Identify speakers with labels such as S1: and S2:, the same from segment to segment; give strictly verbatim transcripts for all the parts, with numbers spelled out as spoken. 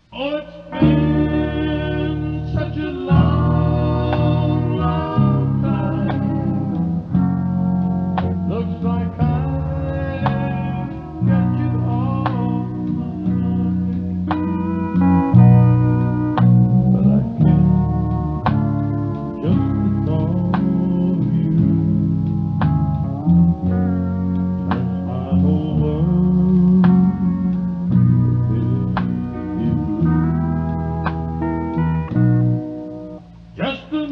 S1: Oh, it's been such a long, long time. Looks like I got you all mine, but I can't just the thought of you turns my whole world just the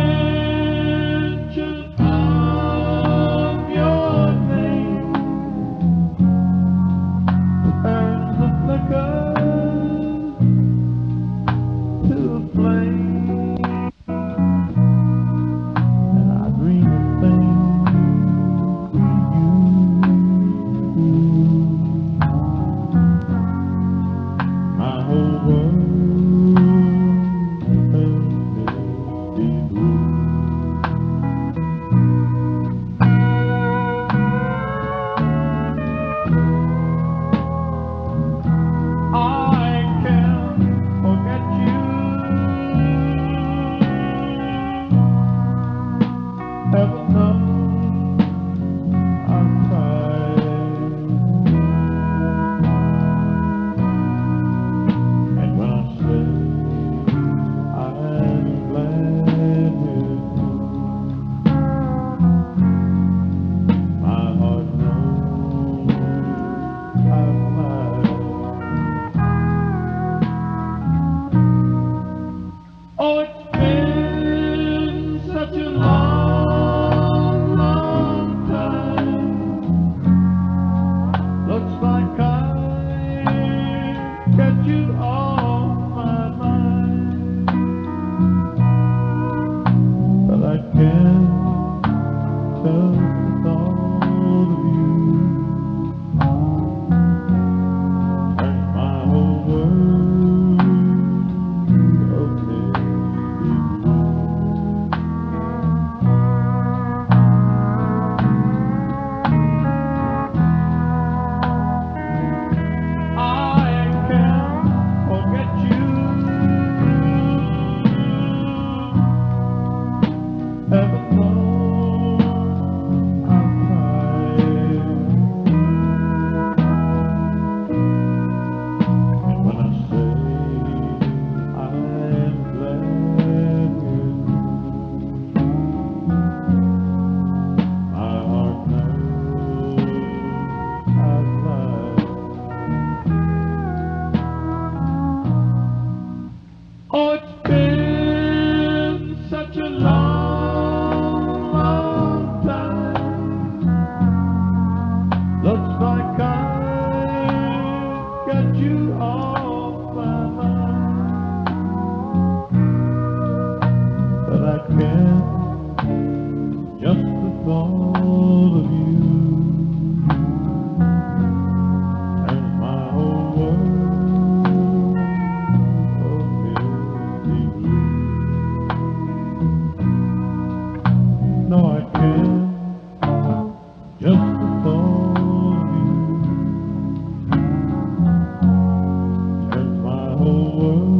S1: mention of your name turns the flicker to a flame, and I dream of things for you. My whole world heaven knows I've tried, and when I say I'm glad with you, my heart knows I've lied. Oh, it's been such a long, long time. Looks like I got you off my mind, but I can't touch the thought of you turns my whole world of misty blue. I can't forget you. Heaven knows I've tried, and when I say I'm glad with you, my heart knows I've lied. Oh, it's been such a long, long time. Looks like I got you off my mind, but I can't just the thought of you turns my whole world of misty blue. No, I can't just the thought of you turns my whole world